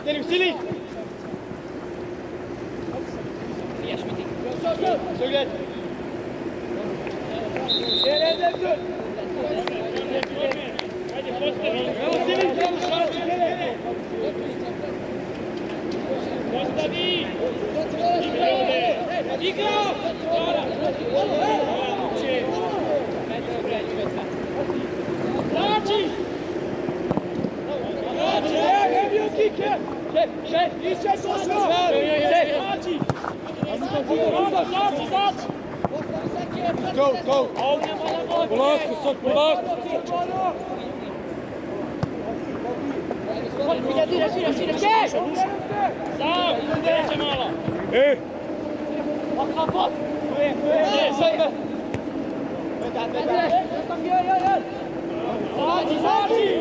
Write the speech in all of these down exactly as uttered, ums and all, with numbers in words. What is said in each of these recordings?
Ide u sili! Što gledaj? Jedan, jedan! Ajde, postavi! Evo sili! Postavi! Igra ovdje! Igra! Znači! Znači! Ne bio kike! Šef, šef! Išće to što! Šef! Znači! Znači, znači! Go, go! Polako, sad, polako! Šire, šire, šire, šire! Šef! Sam! Sreće malo! E! Pak, pak! Koje, koje! Sve! Znači, znači!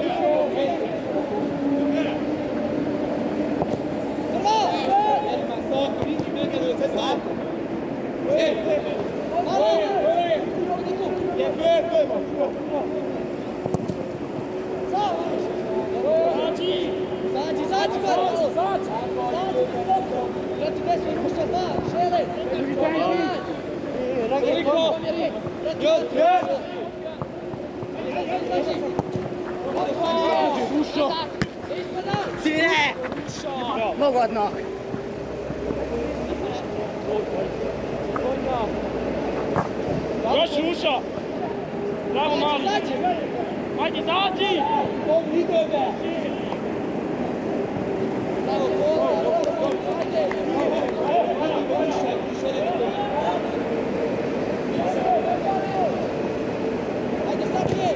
Sine! Pogodno! Još uša! Bravo, mali! Ajde, zađi! Ajde, sad je!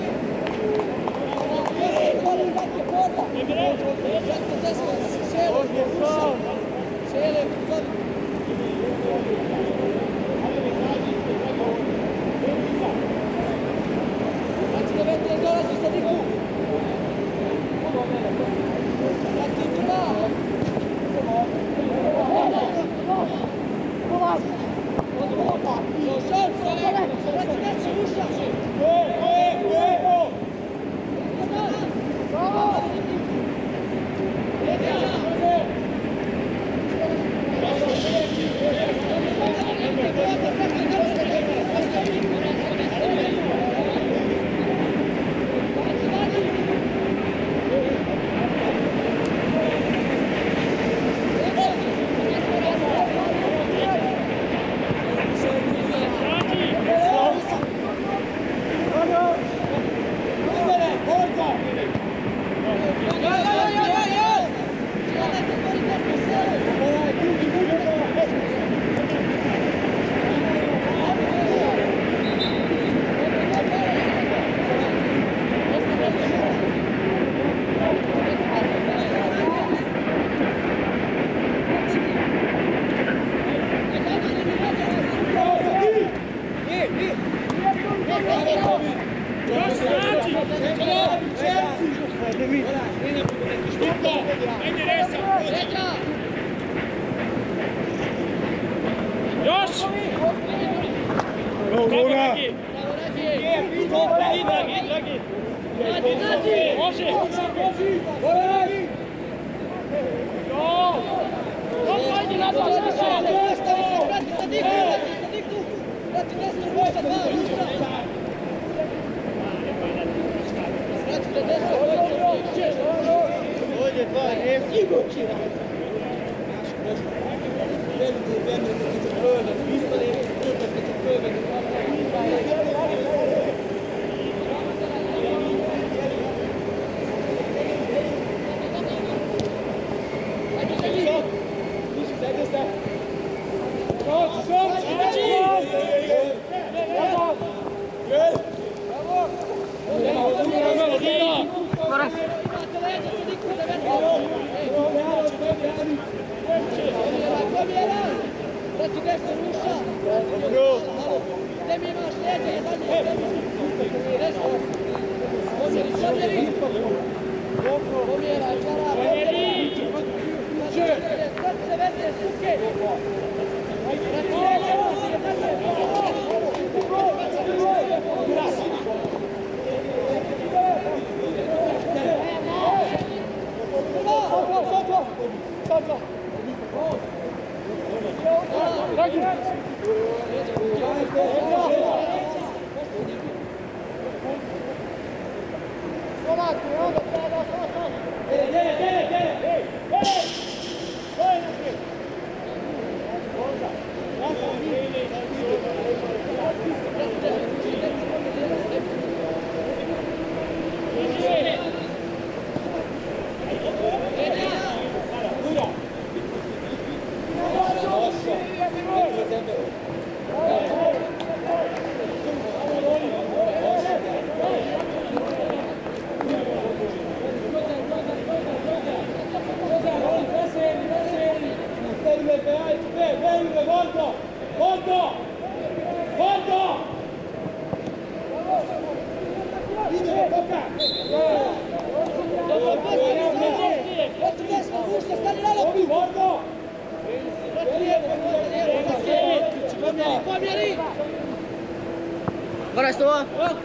Varaj stova!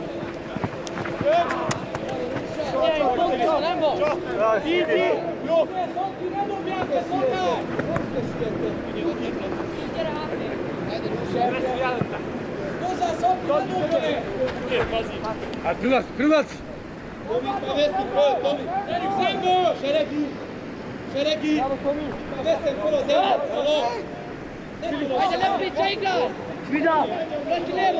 A krilac, krilac! Szeregi! Szeregi! Vesen kolo zemlje! Ajde, levo priče, igraj! Svida! Vrati levo!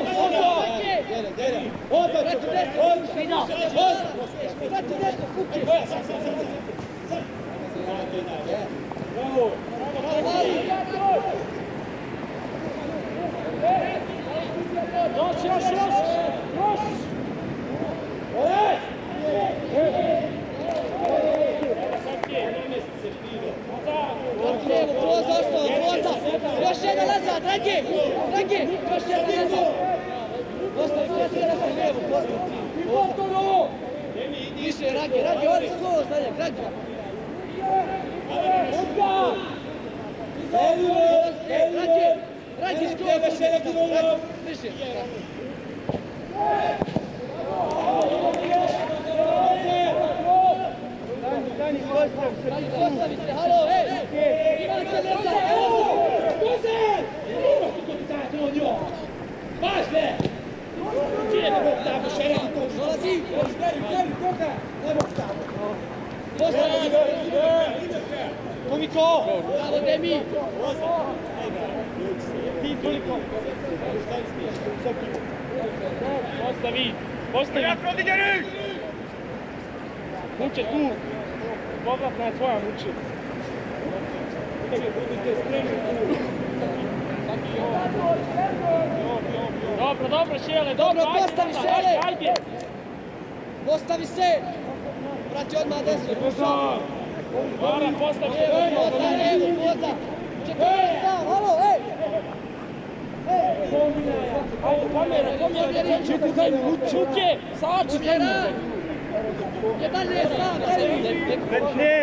Vrati desno! Svida! Vrati desno, kuće! Bravo! Još, još, još! Još! Vrati levo, kroza ostalo, kroza! Još jedan nazad, Ragi! Ragi! Još jedan nazad! Postavi, vrati nazad, levo, postavi ti! Više, Ragi, Ragi, odi skoro, Stanjak, Ragi! Ragi! Ragi, skoro, Stanjak, više! Dani, postavi se, halo, ej! Imate nazad, evo! Baš ne! Gdje ne mogu tamo Šeregi to? Dolazi! Deri, deri, toga! Ne mogu tamo! Postavi! Komiko! Bravo, Demi! Ti toliko! Postavi! Postavi! Ja prodigeri! Muče tu! Povratna je tvoja muče! Budite spremni tu! Dobro, dobro, Šele, dobro, Dobro, postavi Šele! ajde, ajde! Postavi se! Vrati odmah desno, puša! Mara, postavi Evo, poza, evo, poza! Čekaj, sam, halo, ej! Ajde, kamera, kamera, čuti daj mi muče! Sači, daj mi! Je dalje, sam, sebi! Ne!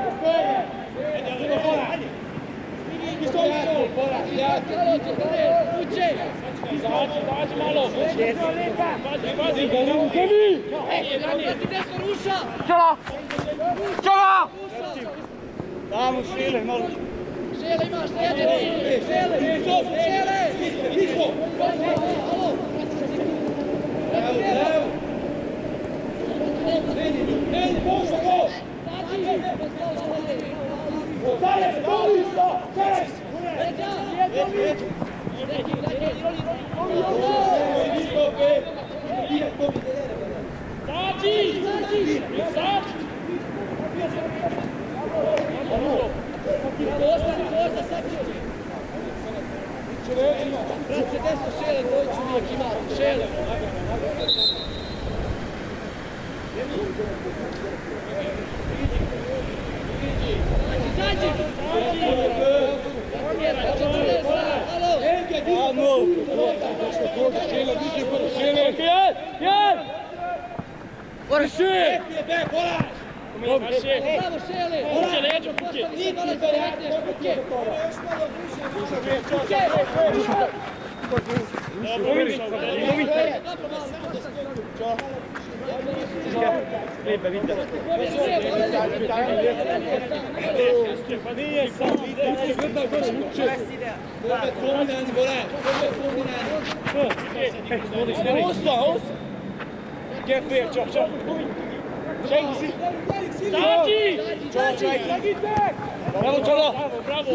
Halo, čekaj, kuće! Izađi, izađi malo! Pazi, pazi! Ej, vrati desno, ruša! Čela! Čela! Damo Šele, malo. Šele imaš, slijedjeni! Šele! Šele! Isko! Halo! Vrati levo! Ej, pošla go! Dalje, doli isto! Teres! Sađi! Sađi! Ostani, poza, sađi! Vrati desno, Šele, dvojicu uvijek ima. Šele! Zađi! Halo! Amo! Šele, diži kod Šele! Jel! Jel! Bora Šele! Bravo, Šele! Bravo Šele! Kuće, leđo, kuće! Postavi se, dole se vratneš, kuće! Kuće! Dobro, Dobro, malo! Liebe, weiter. Nije sam, Usta, usta. Gdje prije, čop, čop. Šenki si. Zađi! Zađi! Bravo, čolo! Bravo!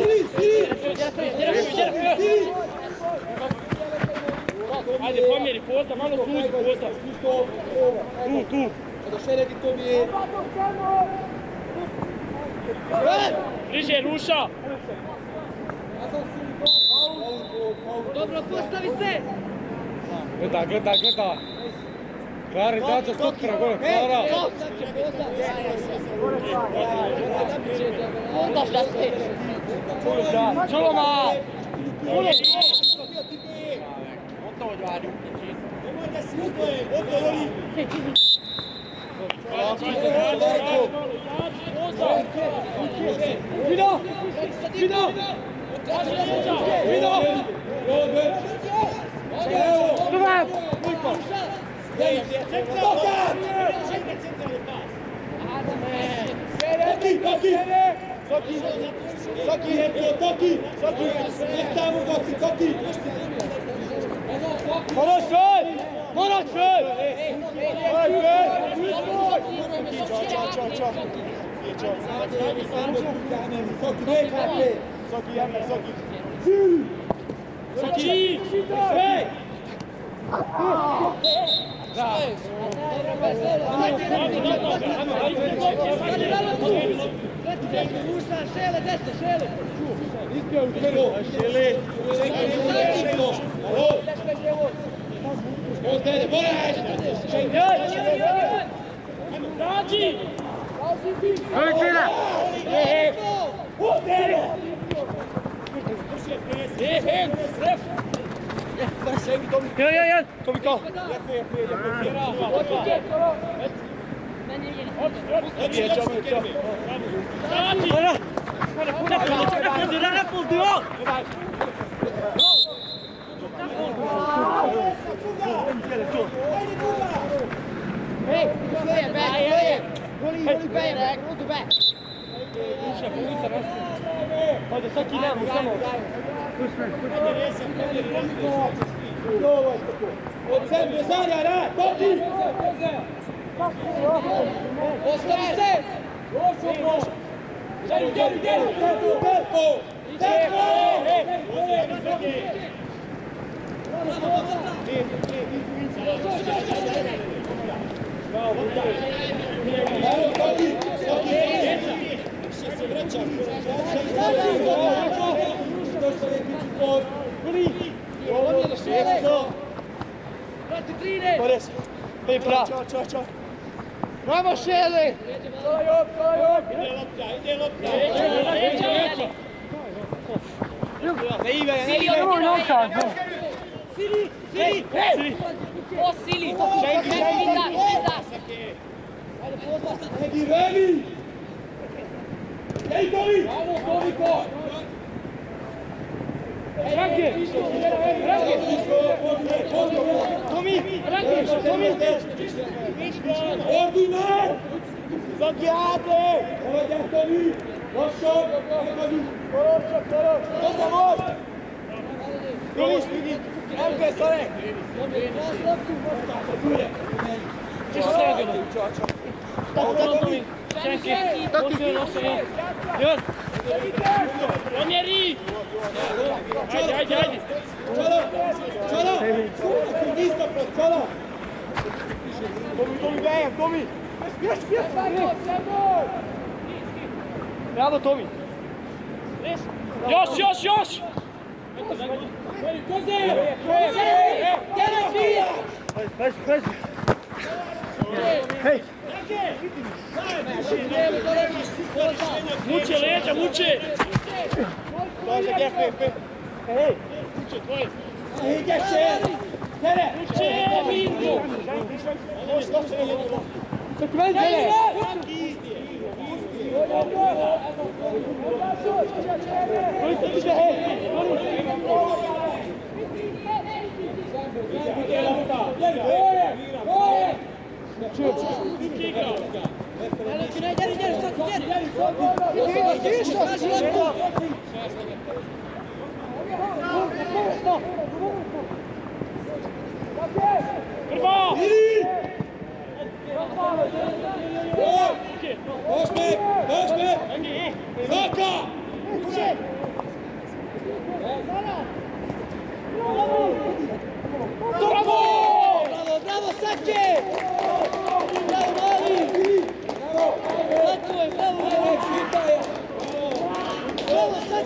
Ajde, pomjeri, posta, malo suzi, posta. Tu, tu. Bliže, ruša! Dobro, postavi se! Gleda, gleda, gleda! Klari, dađa stopira, gore, Klara! Onda šta se? Čoloma! Nemoj da si uzboje, odgovori! Vido! Vido! Vido! Dobar! Toki, toki! Toki! Toki, toki! Toki! Stavimo toki, toki! Moraš šoj! Moraš šoj! Čao, čao, čao! Soki, ne kape! Soki, javno, soki! Soki! Sve! Da! Šele, desno, šele! Ispio u prvo! Šele! Ostane, moraš! Dađi! Evo Čina! Ostane! Jedan, jedan, jedan! Tomi kao! Hajde, svaki nemo, samo! Od sebe, Zarja, rad! Toki! Ostavi se! Geri, geri, geri! Tempo! Tempo! Bravo, Toki! Toki! Še se vraćam! Došao je biti pod! Pomjeri, šele! Vrati trine! Boris, pej prav! Čao, čao, čao! Bravo šele! Salajop, salajop! Ide lopta, ide lopta! Ne ive, ne Sili, ive! odmah novca! Sili! Sili! Sili! O, Sili! Šenki, šenki! Egi, Remi! Ej, Tomi! Bravo, Tomiko! Ranke! Ranke! Tomi! Ranke! Tomi! Ordinar! Zagiate! Ovdje Tomi! Lošo! Tomi! Koročo, koroč! Dosta moć! Tomi! Ranke, stane! Češ se radilo? Tako, Tomi! Šenki! Toki! Jedan! Pomjeri! Ajde, ajde, ajde! Čolo! Čolo! Nisko pro, čolo! Tomi, Tomi, bejem, Tomi! Još, još, bravo, Tomi! Još, još, još! Koze! Koze! Gdje pija? Hej, hej! Hej! Muče leđa, muče! Dođe, gdje Pepe? Hej! Muče, tvoje! Ide še! Tere! Muče, Vinko! Ovo što se ne jedno? Tako meni, Tere! Koliko ti se, hej! Boje! Boje! Čujem se!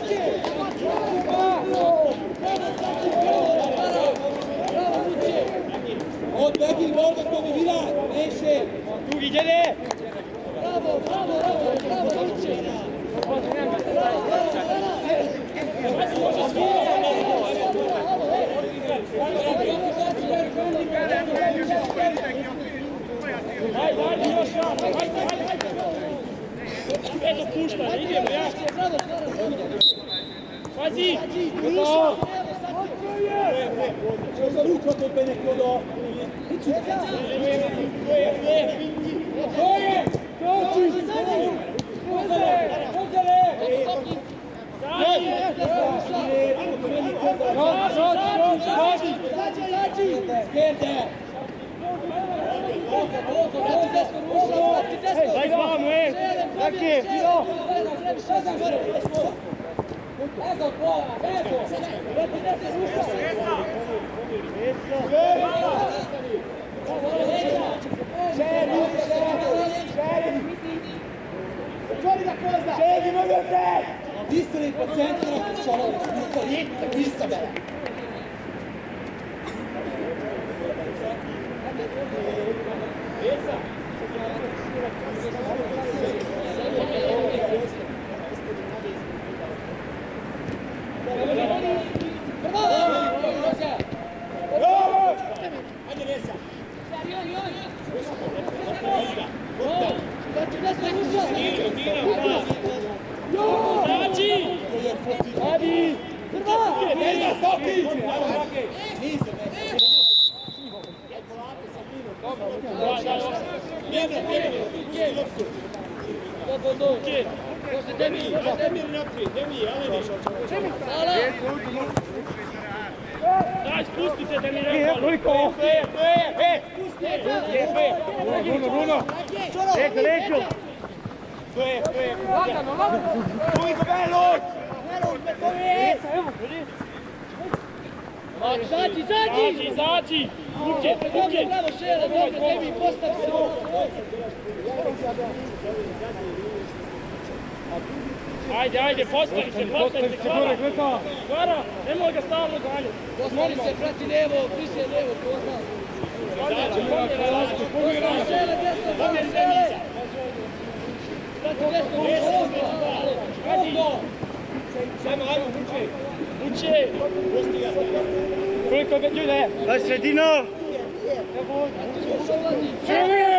Od neki borba ko mi vira, neše. Drugi djede! Bravo, bravo, bravo, bravo, uči. Ajde, ajde, još raz, ajde, ajde, ajde! Bez opuštanja, idemo, ja! Pazi! Gotovo! Čo za ruku to pe neko do... To je, to je! To je! Koči! Pozere! Pozere! Zađi! Rođi, rođi, rođi! Zađi, zađi! Skjerde! Daj glavu, ej! Taki, idemo! Ezo, pola, ezo! Šedi, mogu te! Disali po centru, šalovi, nikad nisam bela. Daj, spustite da mi ne koliko! E, e, e! Bruno, Bruno! Rekao, rekao! To je, to je! Lagano, lagano! Koliko belog! Evo, vidi! Zađi, zađi! Zađi, zađi! Uđe, uđe! Bravo, Šele, dobro, tebi, postavi se! Ajde, ajde, postavi se, postavi se, Kvara! Kvara, nemoj ga stavno dalje! Postavi se, prati lijevo, više lijevo, ko zna! Postavi Šele, desno, tamo, Šele! Prati desno, desno! Pazi! Samo, ajmo, uče! Uče! Koliko ljudi je? Daj sredino! Šele!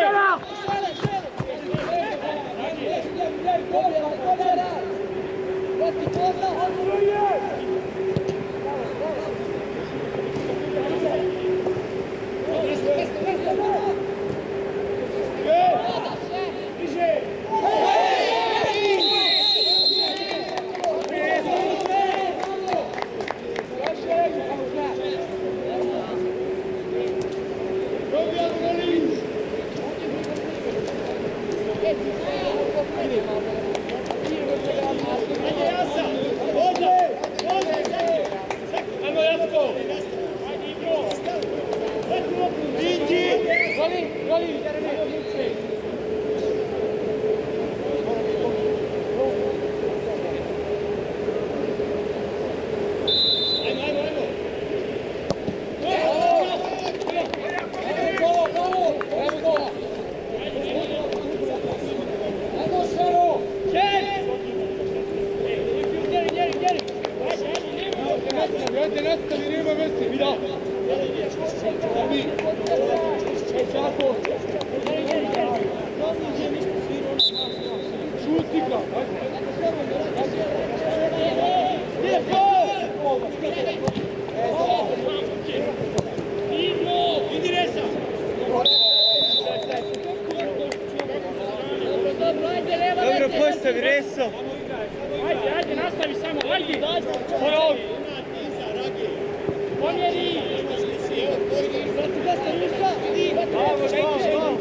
Dobro postavi, Reso. Ajde, ajde, nastavi samo, ajde. Porog. Pomjeri. Bravo, bravo,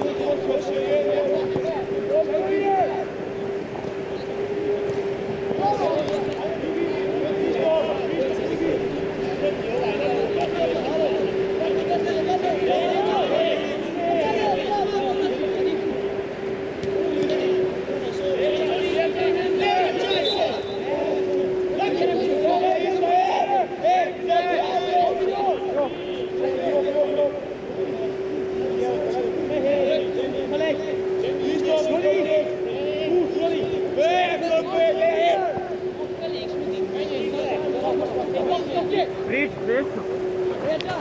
Priči, desno. Leđa!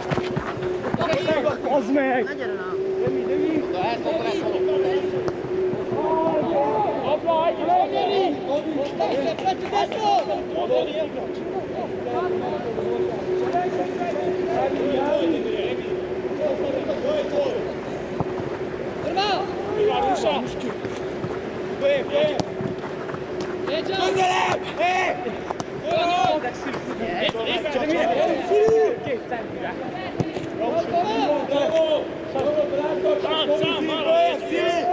Ozmek! Nađer nam. Demi, demi. Desno, desno. Dobro, ajde, ajde. Stavi se, prati desno! Prva! Prva ruša. Koje, koje? Leđa! Uzalem! E! Ono! Sam, sam, malo je, sili!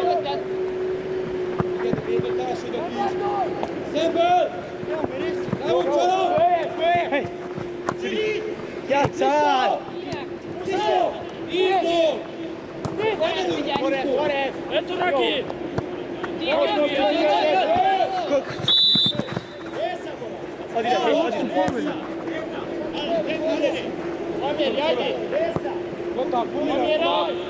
Sembel! Evo čelo! Hej! Ja car! Tišo! Idu! Sore, sore! Eto Raki! Hadi da, hadi da. Amir, ajde! Amir,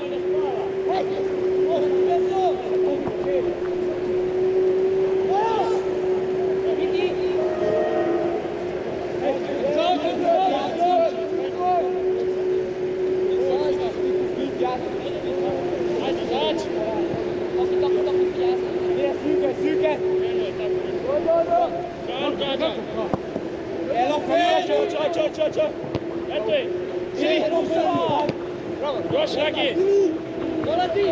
još Raki! Dolazi!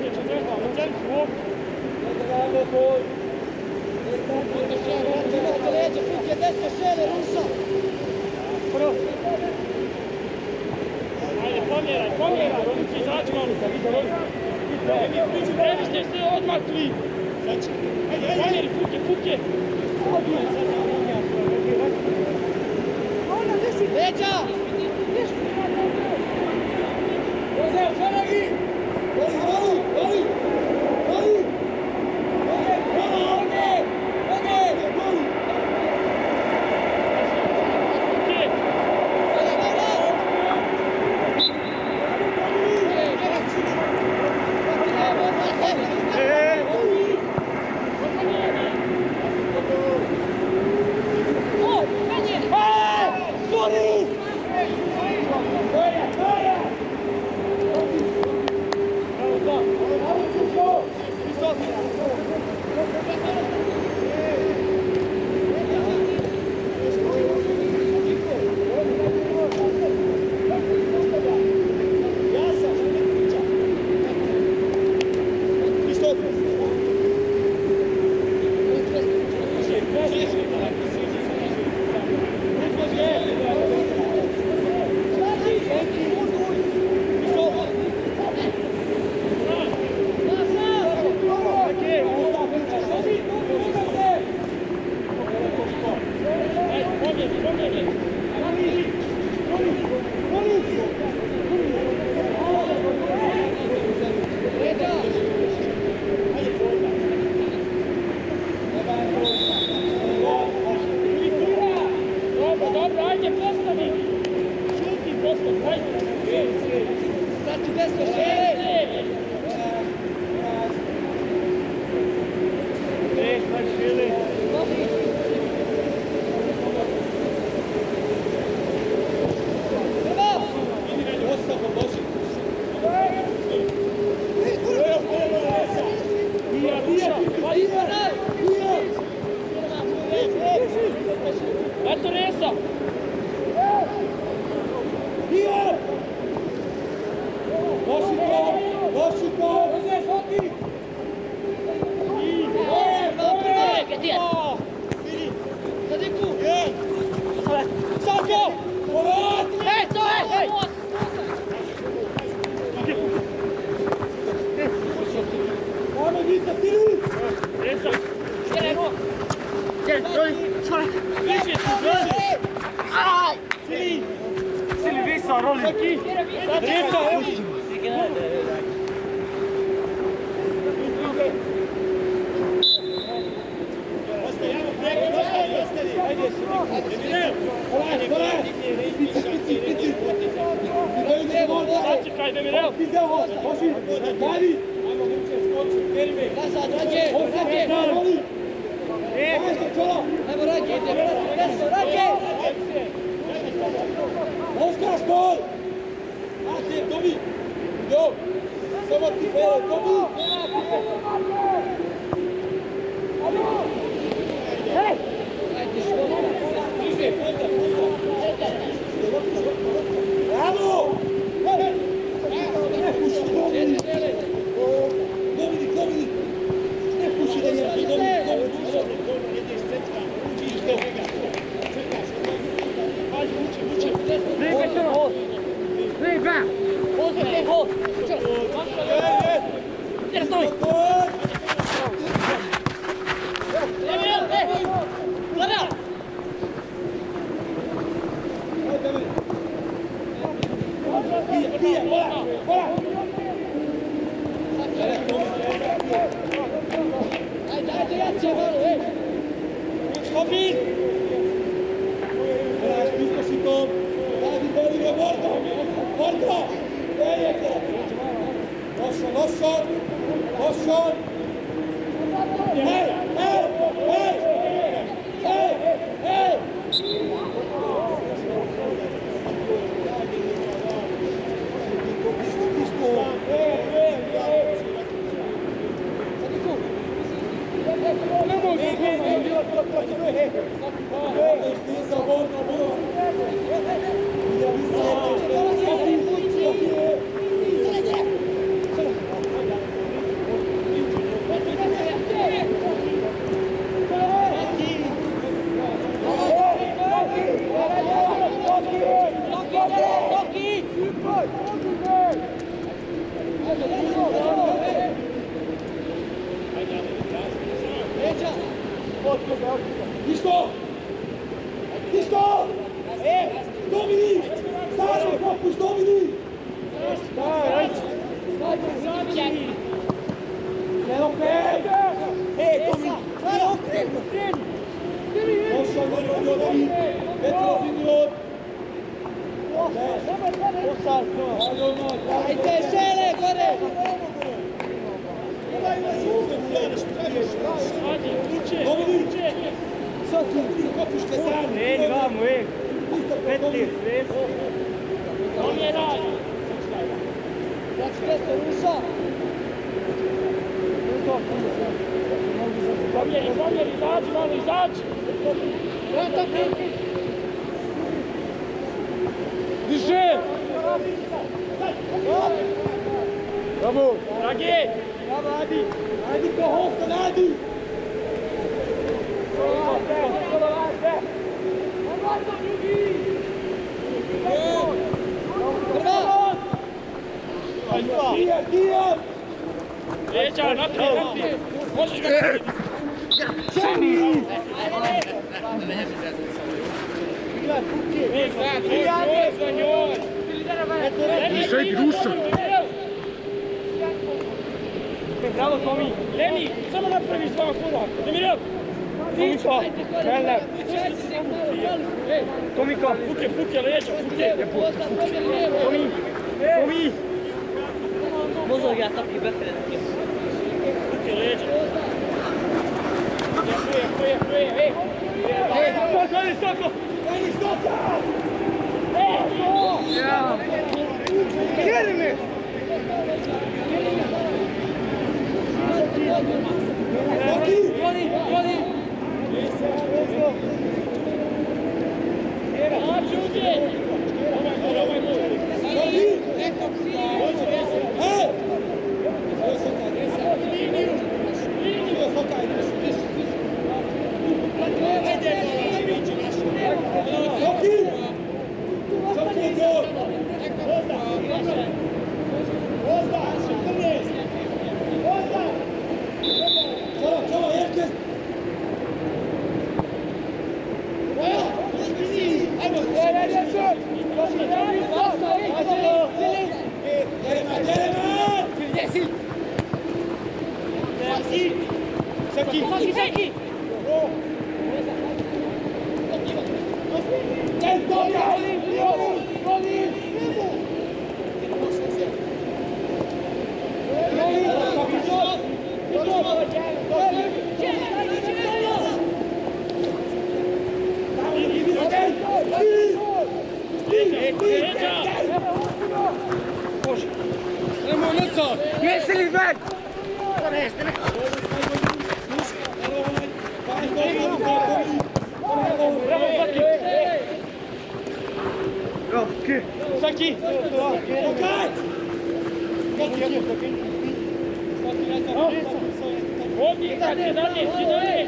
Imate leđa, put je desno, šele, ruša. Ajde, pomjeraj, pomjeraj, oni će izaći malo. Ne biste se odmakli. Pomjeri, fuke, fuke. Leđa! Jozef, Šaragi! Voli, voli, voli! Voli! Jozef, voli, ovdje! Ovdje! Voli! Disko! Disko! Dominik! Stažem popuš, Dominik! Evo pet! Ej, Dominik! Krenu, krenu! Došao dobro Dominik! Petrov i minut! Ajde, žele, gore! Dominik! Soki, popušte sami! Eni, vamo, eni! Petir, pet! Znači, mjesto ruša! Zamjeri, zamjeri, izađi, malo izađi! Diže! Bravo! Dragi! Bravo, Adi! Ajde, ko hosta, Adi! Dijan, Dijan! Leđa, naprijed, naprijed! Možeš ga naprijed! Čeni! Ništa idi ruša! Bravo, Tomi! Leni, samo napraviš dva korak! Demirel! Tomiko! Keller! Tomiko! Fuke, fuke, leđa, fuke! Tomi! Tomi! Mozog ja taki befred. Fuke, leđa! Prije, prije, prije, ej! Ej, stoko, ej, stoko! Ej, Soka! Ja! Kjeri me! Soki! Godi, godi! Ači, uđe! Ovaj moj, ovaj moj! Soki! Ej! Evo Soka, Liniju! Liniju! evo Soka, ideš, ideš! Soki! Soki, gol! Ozda! četrnaest! Ozda! Čova, čova, Jerkes! Ajmo, Jereman, Jereman! Saki! Saki, saki! Mislim back! Bravo, Saki! Bravo, Saki! Saki! Ovdje, dalje, dalje, svi dalje!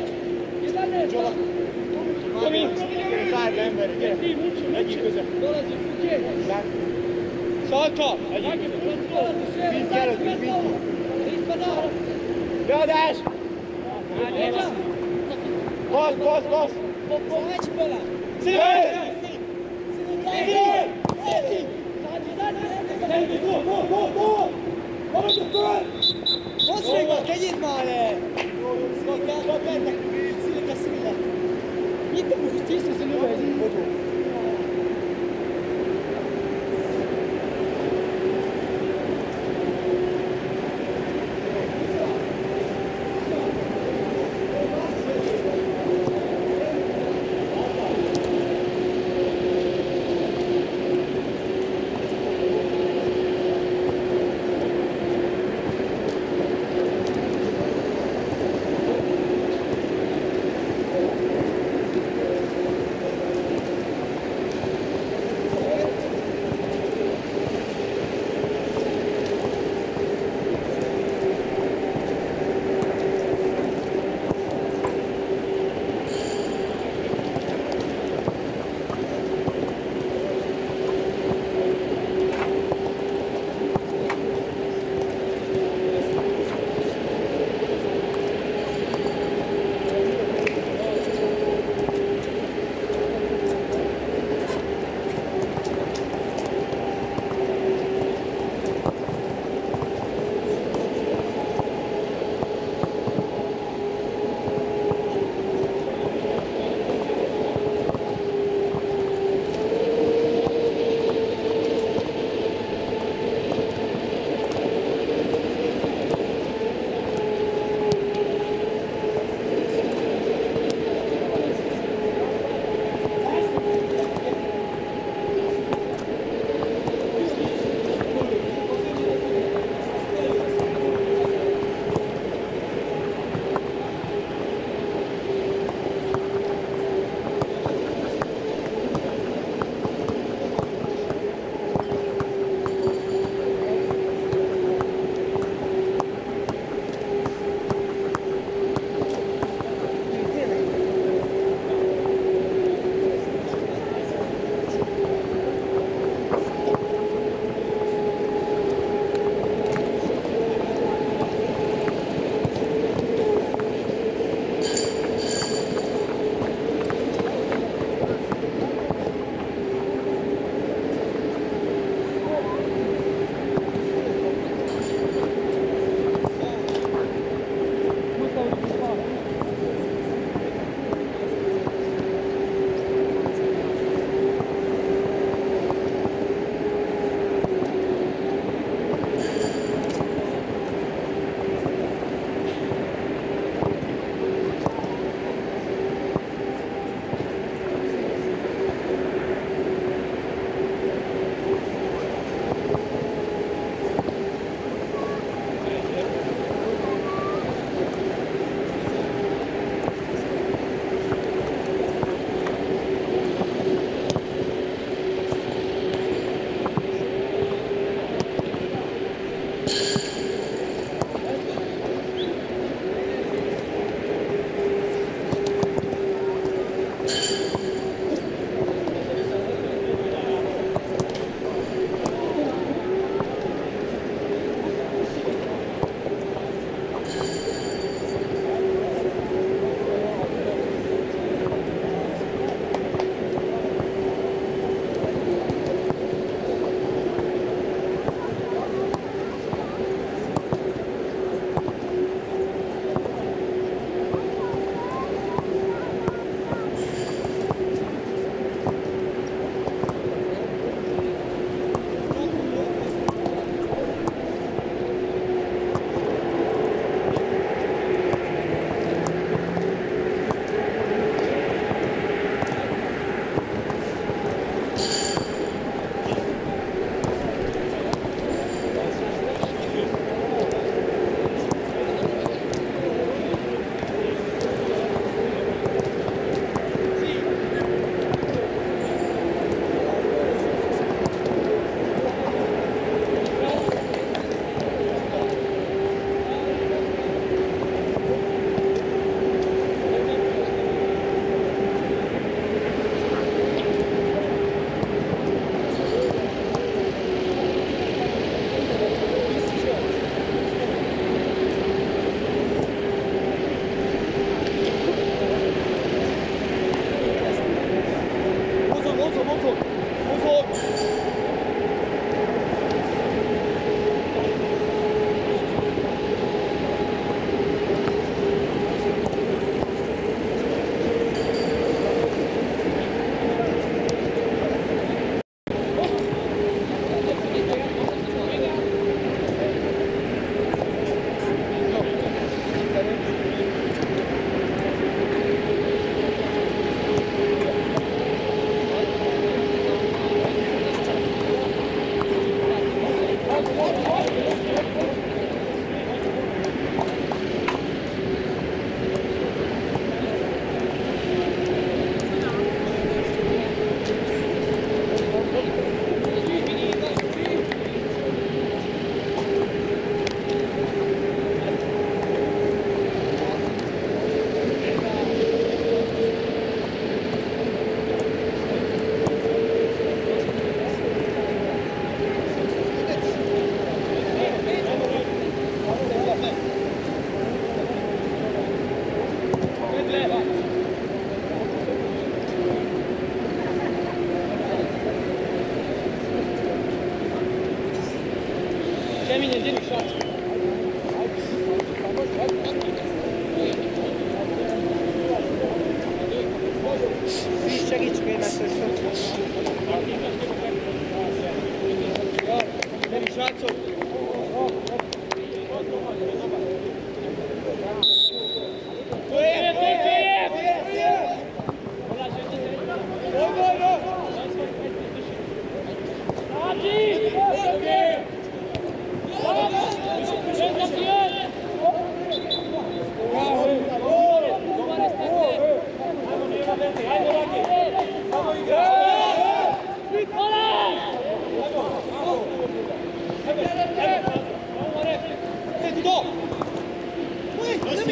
Tomi! Ti, muči, muči! Dolazi Fuke! Salto! Gledaš! Bos, bos, bos! Znači bola! Silver! Silver! Silver! Go, go, go, go! Ovo je gol! Osrega, kaj je male? Skoka, skoka, silika, silika. Nite mu justicija se ne vezi.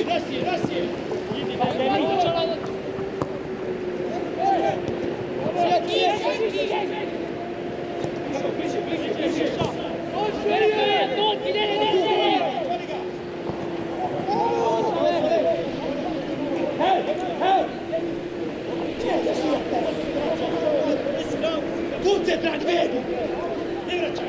nosi, nosi! Idi, bliže, bliže, bliže! Koncentrat, vedi! Ne vraćaj!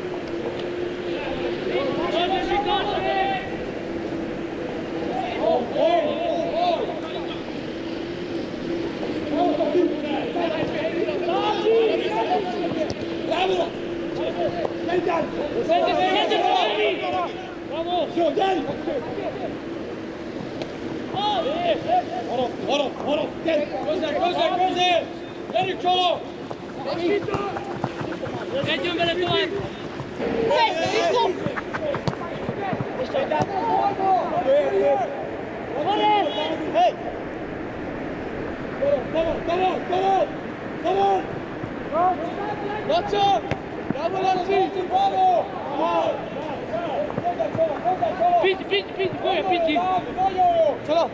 Bravo! Daj dalje! Bravo! Sve, dalje! Oro, oro, oro! Koze, koze, koze! Eriko! Ređom veletovan! Hej, isto! Hej! Come on, come on, come on! Come on! Laco! Bravo, Laci! Bravo! Piti, piti, piti, boja, piti! Čelo!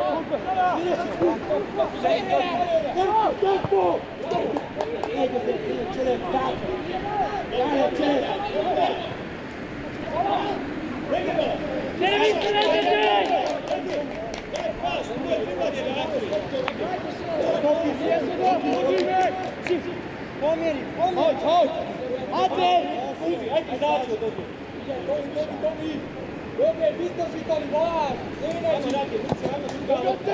Tempo, tempo! Ajde se, čele, tako! Dale, čele! Ne misli, ne misli! Pomjeri, pomjeri! Hoj, hoj! Ate! Ajde, zađu od ovdje! Tomi, tomi, tomi! Dobre, bistoši to li volaš! Ne, ne, ne! Dobro te!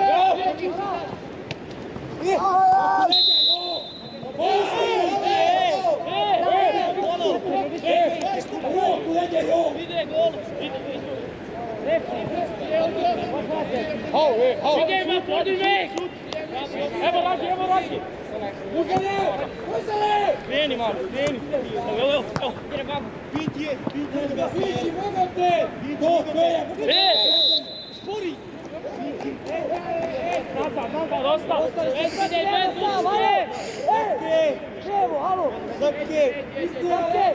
Idemo, produži! Evo Raki, evo Raki! Uzeli! Uzeli! Kreni malo, kreni! Evo, evo, evo, idem vamo! Vidi, vidi ga se! Vidi, momete! To, to je! E! Spori! Nazad, nazad, ostav! Ide, ide, pusti! Evo, halo! Srpke! Srpke!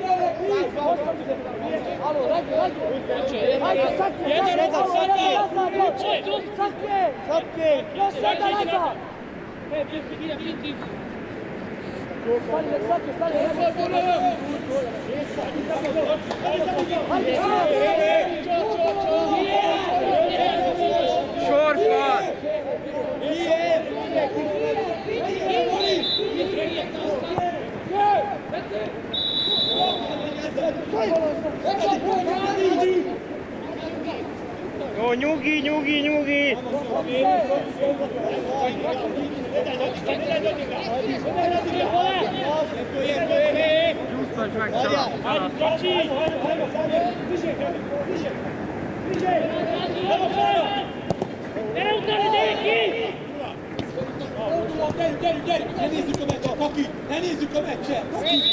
Halo, radi, radi! Ajde, Srpke! Jedan, Srpke! Srpke! Srpke! Srpke! Još jedan nazad! E, piti, ide, piti! Stani, nek Srpke, stani! Ajde, Short far! O, njugi, njugi, njugi! Ajde, trči! Ne utani, deki! Ne nizu ko meče, Koki! Ne nizu ko meče! Koki!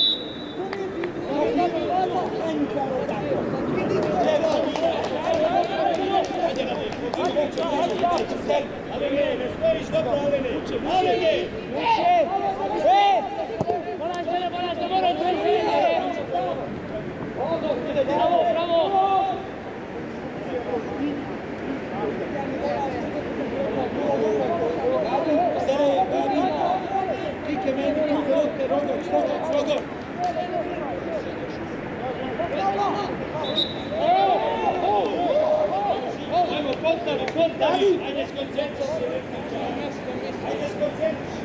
Alene, ne stojiš dobro, Alene! Alene! Balans, balans, balans, moram trči! Bravo, bravo! Kike meni, kike ruke, rogog, rogog, rogog! Ajmo, postavi, postavi! Ajde, skoncentriš! Ajde, skoncentriš!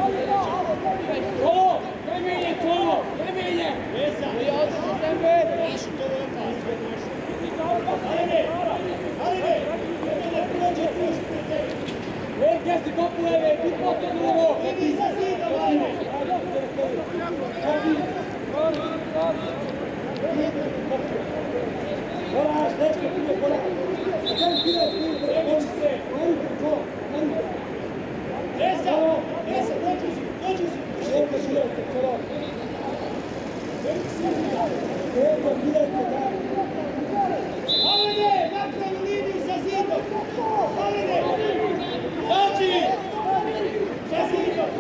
Ovo! Ne menje to! Ne menje! Vesa! Našu, to je opasno! Alene! Alene! Ne prođe, prođe! Ej, gdje si populeve? Bit potrebno ovo! Idi za zidom, Alene! Moraš, dečko, prije, moraš! Sve skide, skide, moći se! Naruke, to, naruke! Vesa! Vesa, dođi si, dođi si! Eko, žilete, čelo! Eko, žilete, da! Alene! Napravno liniju sa zidom! Alene! Dođi! Sa zidom!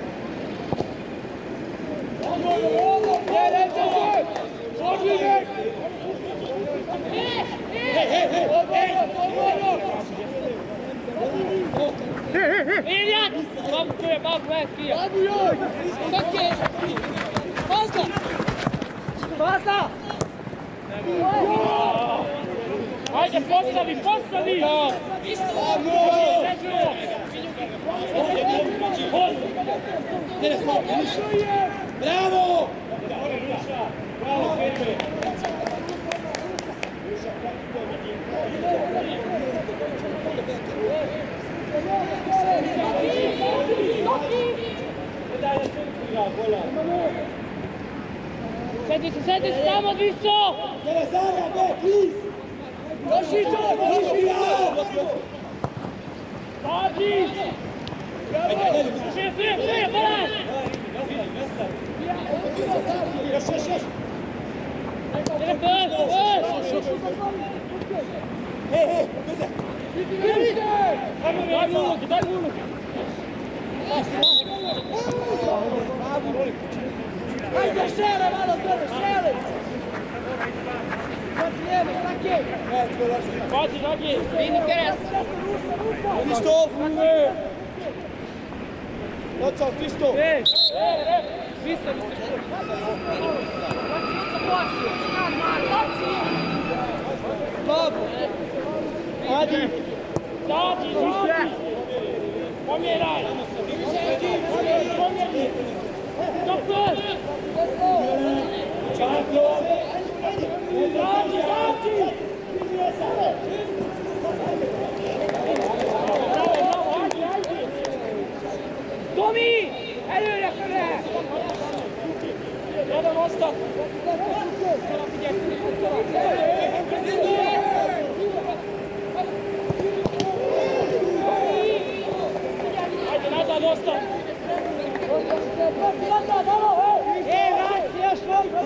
Ne, ne, ne! Odlinek! Hej, hej, hej! Hej! Iljan! Babu tu je, babu je, skija. Babu joj! Sake! Fazla! Fazla! Ajde, postavi, postavi! Isto! Bravo! Bravo, Pepe! Sedi se, sedi se, tamo viso! Sara, go, please! Doši to, doši to! Dođi! Sve, sve, sve, balans! Još, još, još! Idemo, poješ! Hej, hej, brzo! Daj mu ulogi, daj mu ulogi! Ajde, šele, malo gore, šele! Začnijemo, Sake! Pazi, Ragi! Vidi keres! Kristof! Nocao, Kristof! Ej, ej, ej! Viso, viso! Babu! Adi! Zađi, zađi! Pomjeraj! Pomjeraj! Doktor! Čarko! Zađi, zađi! Bravo, bravo, ajde, ajde! Tomi! Előre fele! Jedan ostat! Ajde, nazad ostat! Ej, vraci, još dobro!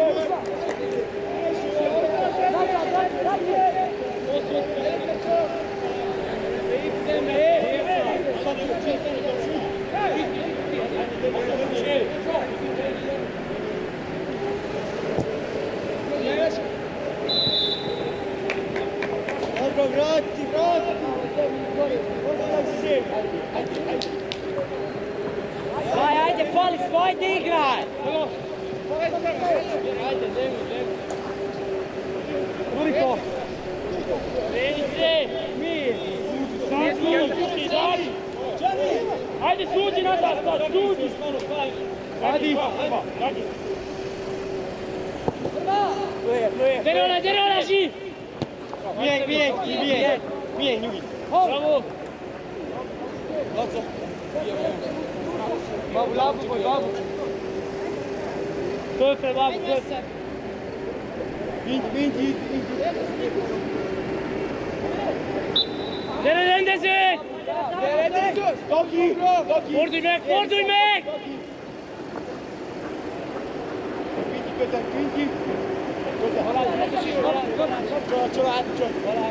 Dobro, vrati, vrati! Aj, ajde, pali svoj da igraj! Ajde, zemlju, zemlju! Ruliko! Kreni se! Mi! Suđi, dali! Ajde, suđi nazad, sad, suđi! Adi! Radi! Pluje, pluje! Derona, derona, ži! Mijek, mijek, mijek! Mijek, njugi! Bravo! Noco! Babu, babu, moj, babu! Köfe, babu, köfe! Vinci, vinci, vinci! Dere, rendezi! Toki! Toki! Vurduj mek, vurduj mek! Vinci, közel, vinci! Csova, csova, át, csova!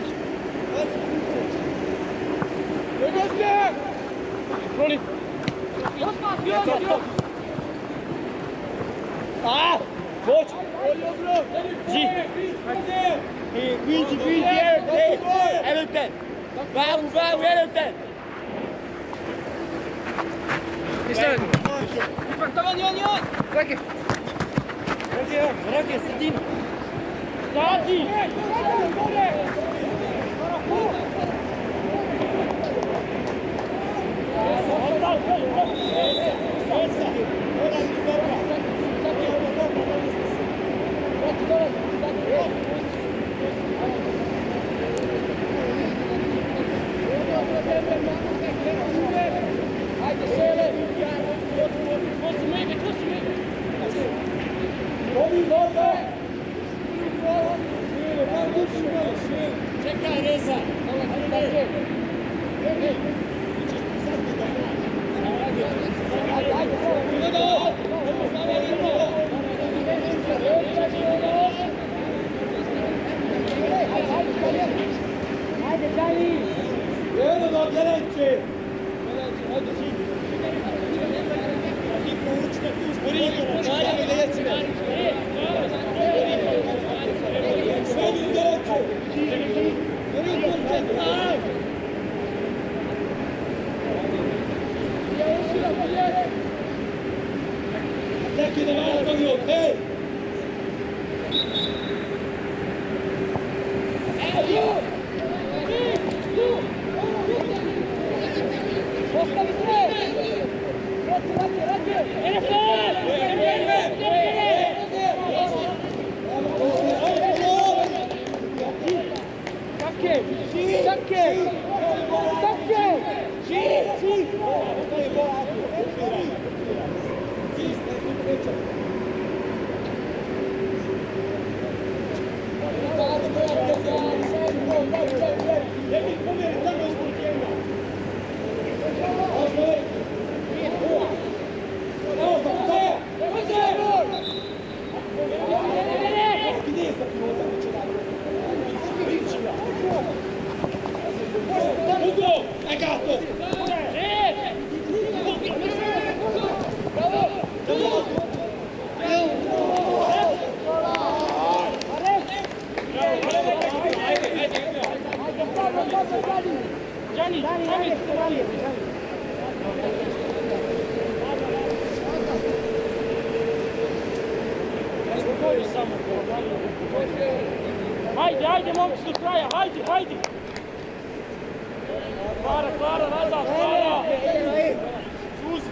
Mögötte! Roli! Ah! Bocs! Zi! Vinci, vinci, előtted! Előtted! Bábu, bábu, előtted! Viszont! Jön, jön, jön! Raki! Raki, sredina! Zađi! Ajde, šele! Pusti meke, pusti meke! Čekaj, Reza! Ajde, Dani! Jedno do Gelenče! Ajde, živi! Ti poučite tu zborinu, daj mi lecime! Svedi Gelenče! Zborinu, koncentraj! Čakaj! Čakaj! Čakaj! Čakaj! Hajde, hajde, momci do kraja, hajde, hajde! Klara, Klara, nazad, Klara! Suzi!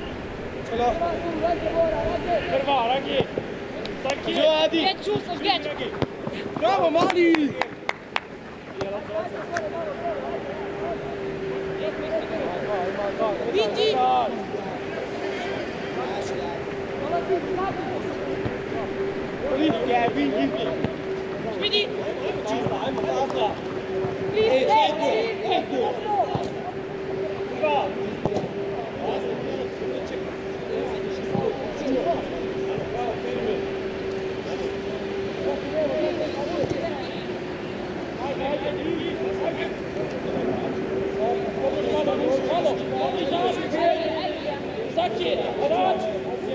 Prva, Ragi! Saki! Gdje čustaš, gdje? Bravo, mali! Vidi! Vidi, vidi, vidi! Vidi! Saki, harač!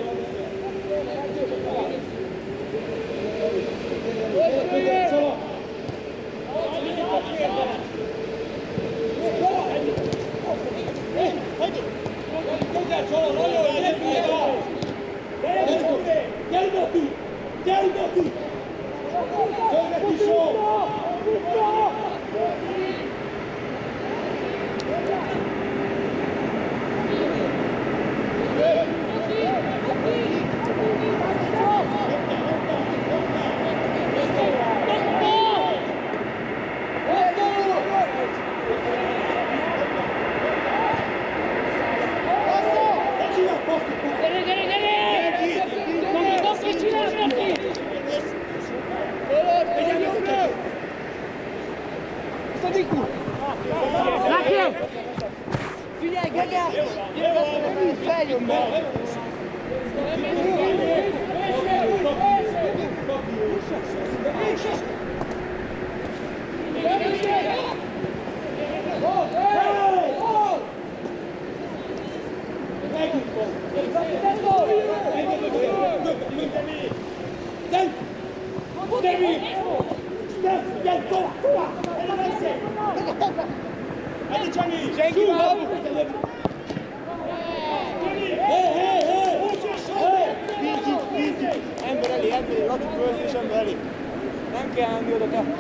Nem kell állni oda, te!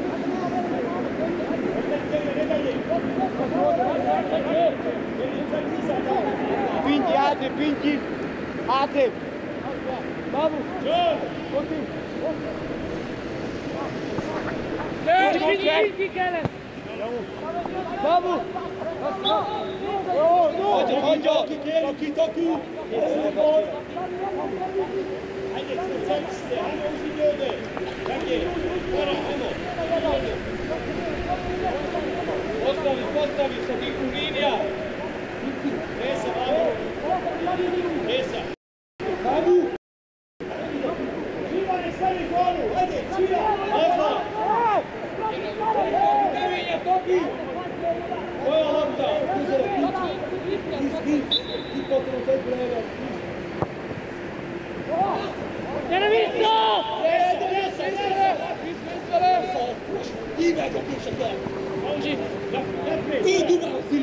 Pinti, átrébb, Pinti! Átrébb! Babu! Ott így! Pinti kellett! Babu! Jó, jó! Hagyja, hagyja! Taki, taki! Postavi, postavi, sa tihu linija! Resa, Babu! Resa! Babu! Čiva ne stavi golu! Ajde, Čiva! Resa! Kavinja, Toki! Koja lopta? Uzore, Pinti! Ti potrebno taj breve! Televiso! Resa, Resa, Resa! Resa! Ime ga piše to! Monži! Ti Dubravo si!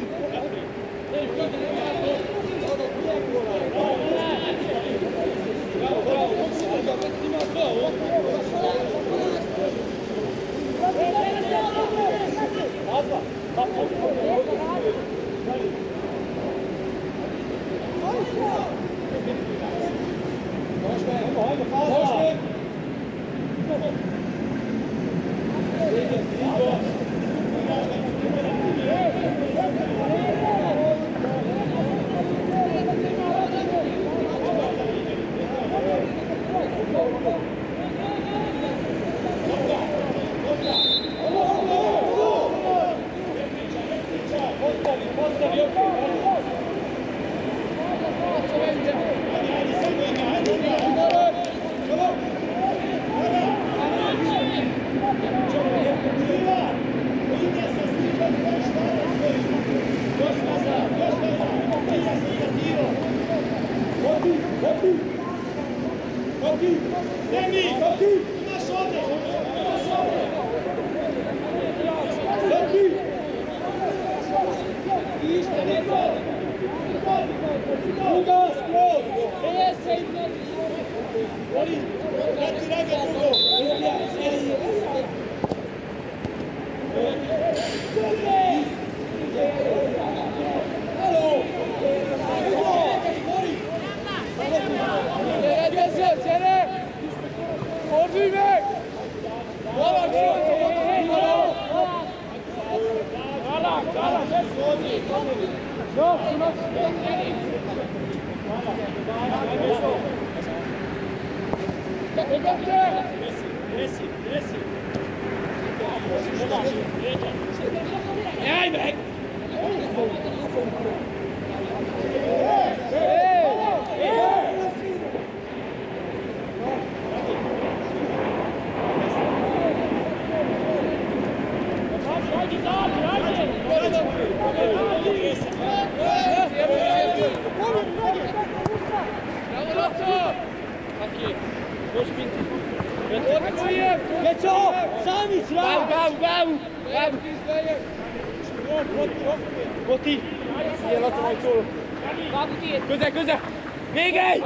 Bravo, bravo! Ima pravo! Nazva! Ostavi, okej. Köze, köze! Még egy!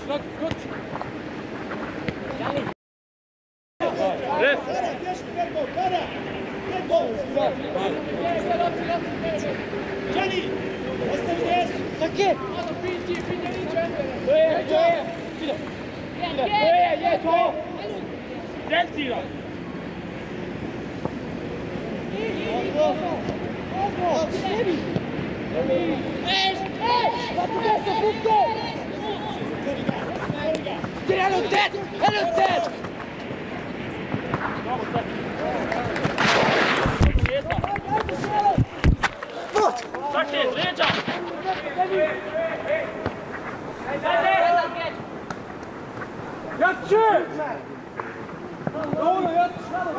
Gianni! Ostavi jesu! Sakje! Centira! Gyere előtted! Előtted! Sakje, leđa! Jače! Dobro, jače!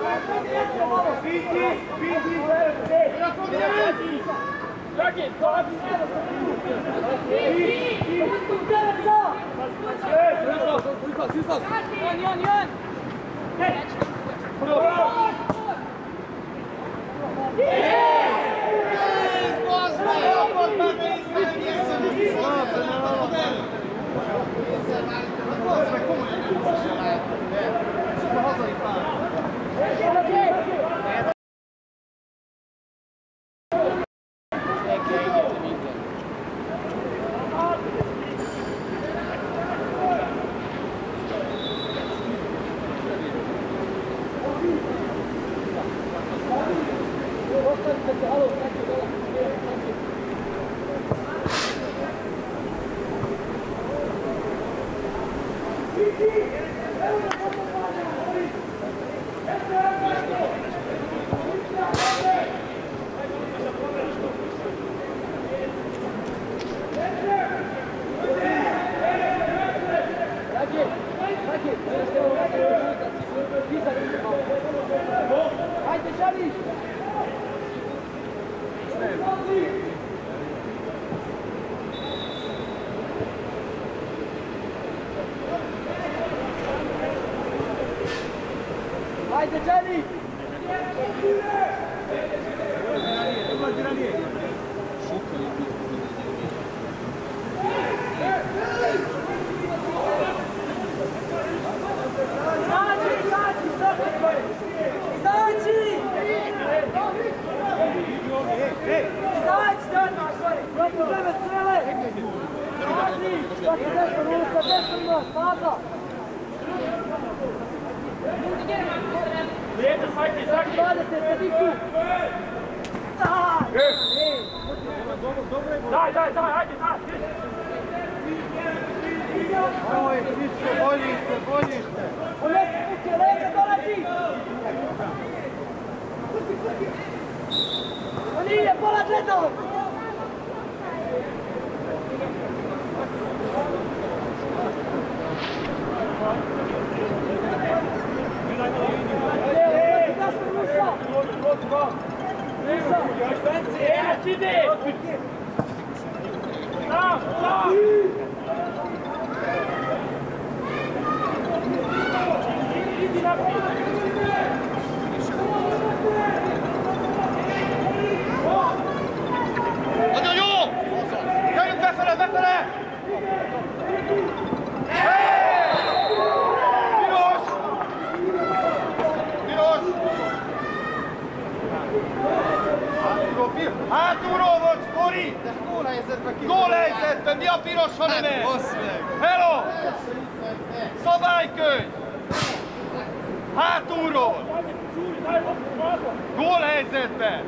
Biti, biti, biti! Sakje, dođi! Ajde, Gianni! Leđa, Sakje, Sakje! Daj, daj, daj, ajde, daj! Oj, vi ste, bolji ste, bolji ste! Leđa dolazi! On ide, pola gledao! Nagyon jó! Jöjjünk befele, befele! Piros! Piros! Hátulról, piros! Hátulról volt, Fori! Gólhelyzetben! Mi a piros, ha nem ez? Hello! Szabálykönyv! Hátulról! Gólhelyzetben!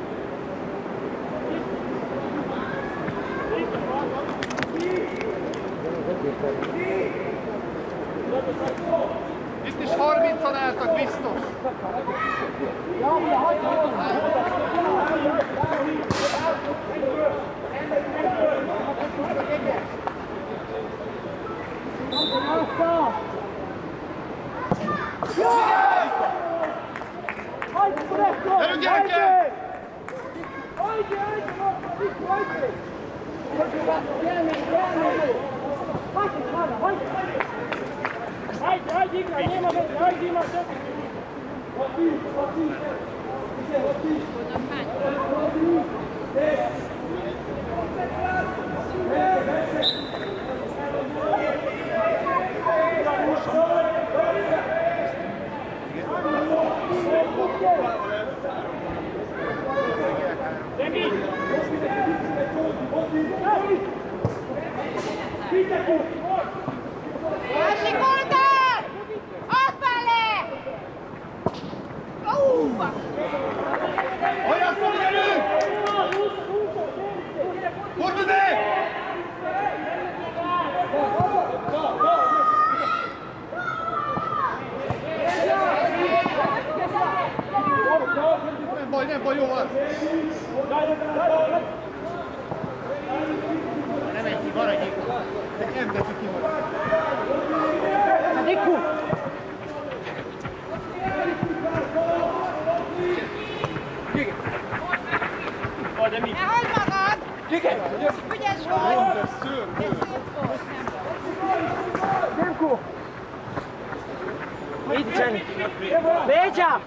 Itt is harmincan álltak biztos. Gyerünk, gyerekek! Hajde, hajde igraj, nema veze, hajde imaš četiri. Otiš, otiš, otiš, Seconda! Oppalle! Oh! Olyan szolgálunk! Fordulj meg! Nem baj, nem baj, jó van! Nem egy ki, maradj itt! Egy ember ki kimarad! Niku! Ne hagyd magad! Ügyes vagy! De szörnyű! Demko! Idi, Čeni! Beđa!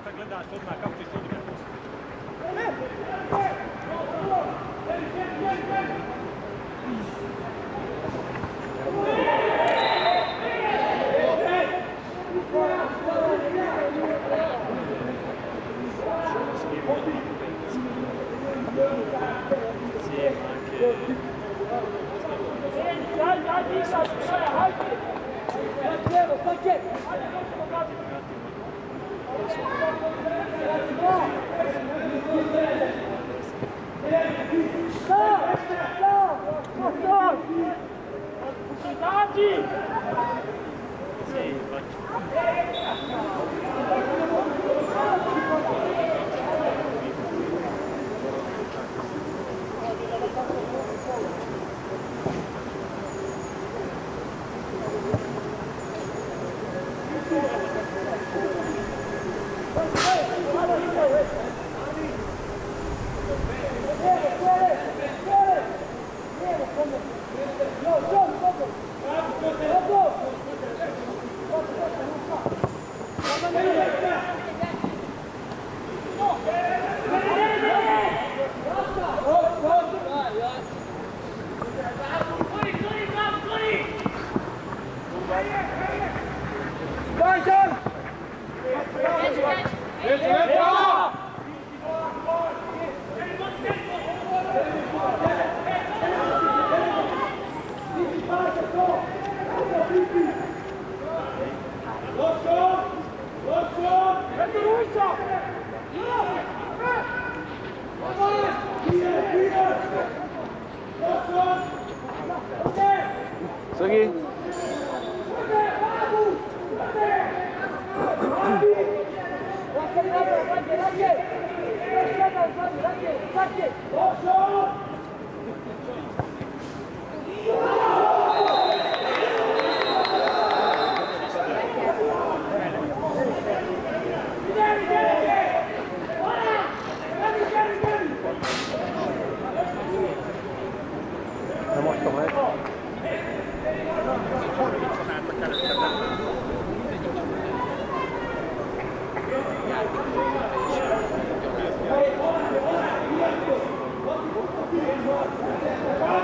Sagi.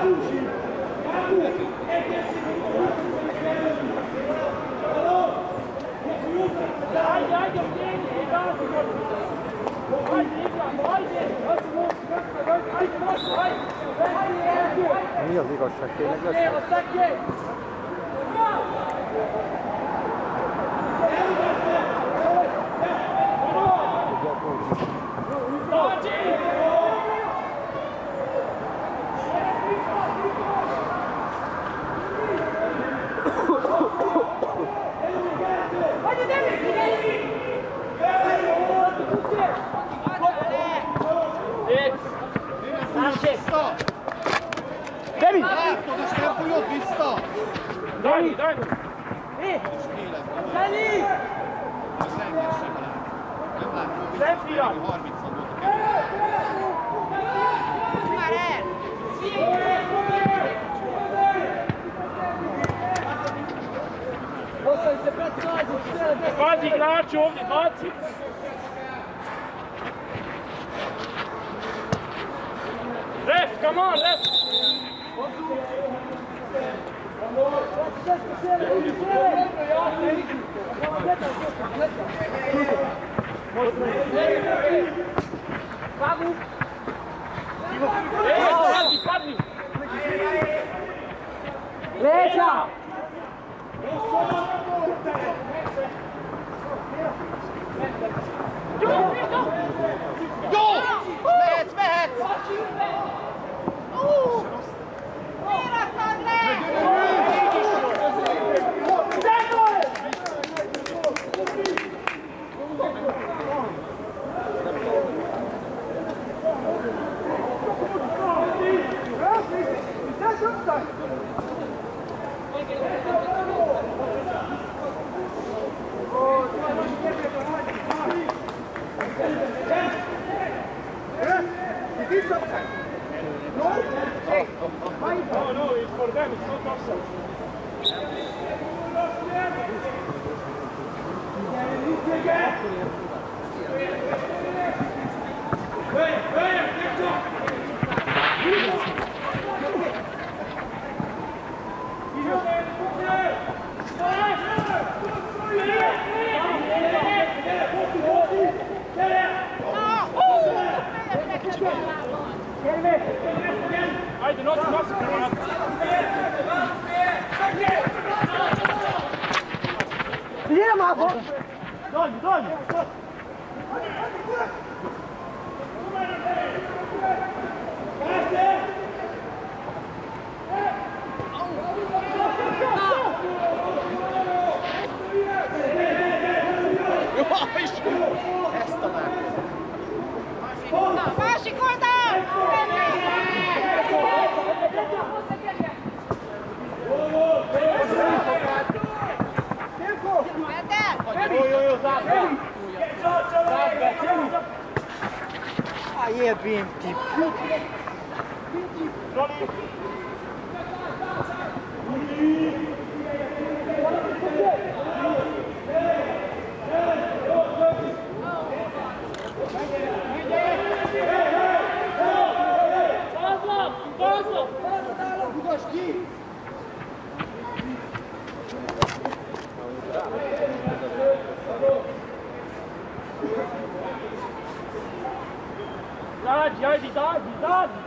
Mi az igazság, tényleg lesz? Devi! Látod, és nem fújod vissza! Devi! Mi? Devi! Nem fiam! harmincszor volt a Már el! Pazi igrač ovdje, baci! Ref, come on, ref! Pagu! Ej, padni, padni! Leđa! Jó! Mehetsz, mehetsz! Miért rakod le? No, no, it's for them, it's not offside. Ajde, nosi, nosi, Hrvat. Gdje Mako? Dođi, dođi! Ezt a már! Másik oldal! Jó, jó, jó, zárd be! Zárd be! Ah, je bim ti. Izađi, ajde, izađi, izađi!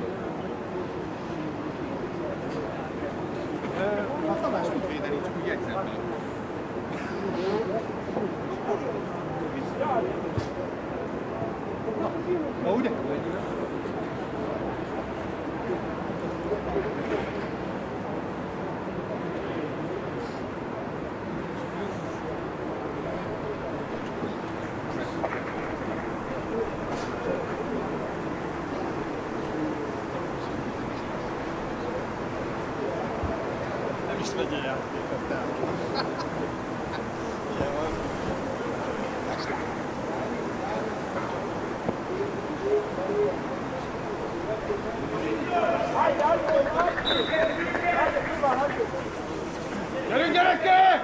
Hát nem máshogy védeni, csak úgy egyszerűen. Na, ugye? Nem is vegye játékot el. Ilyen van. Gyerünk, gyerekek!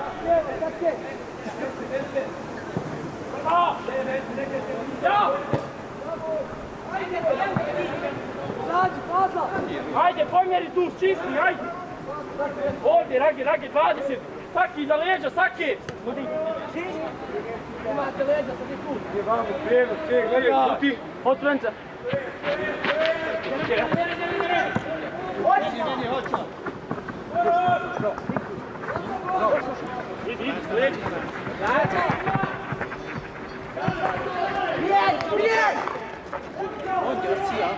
Hajde, pomjeri tu, stisni, hajde! Ovdje, Ragi, Ragi, dvadeset! Saki iza leđa, Saki! Imate leđa, sad je tu. Je vamo, prijevo, sve, gledaj, puti, od Ferenca! Idi, idi, leđa! Prijed, prijed! On djorcija.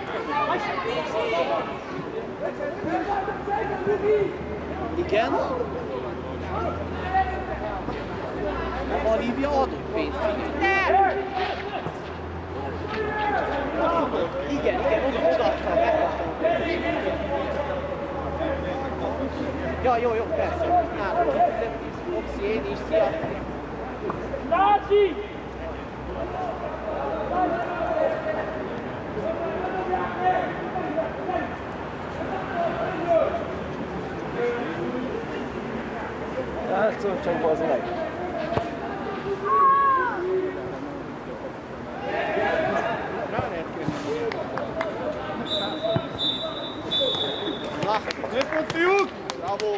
Igen? A Lívia adott pénzt, igen. Igen, igen, oda, odaadtam, megkaptam. Ja, jó, jó, persze. Nálam kifizet is, Oxi, én is, szia! Láci! Játszol csak az meg. Na, öt pont fiúk! Bravo!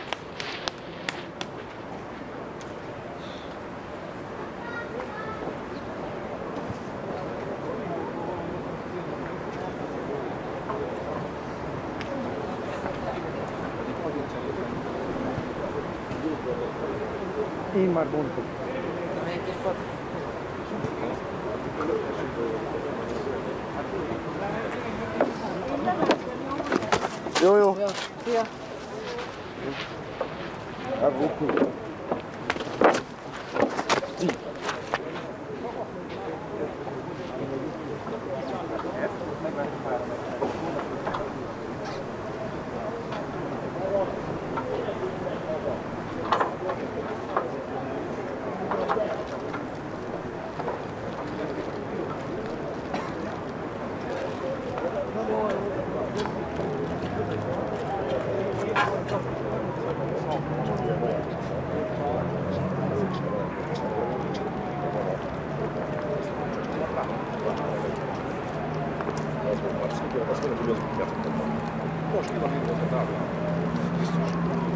Én már bontok. Jó, jó. Szia! Elbukunk. Most ki van indulva a táblán.